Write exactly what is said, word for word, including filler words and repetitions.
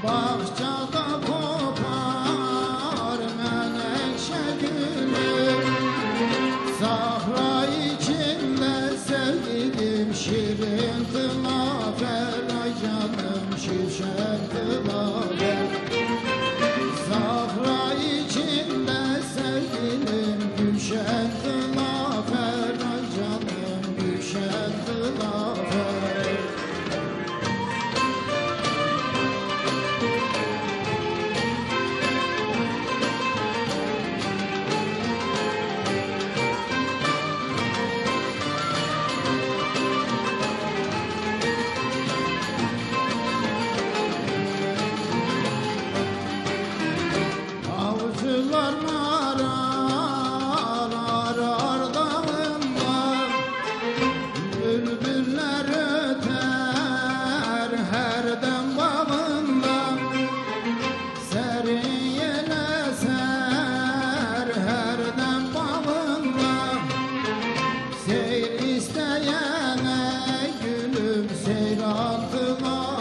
Bahçada kopar menekşe gülüm, sahra içinde sevgilim şirin tılafer, ay canım şişer tılafer. Sahra içinde sevgilim gülşen tılafer, ay canım gülşen tılafer. Avcılar arar, arar dağımda, bülbüller öter her dem bağında. Serin yel eser her dem bağında, seyir isteyene gülüm seyrantılar.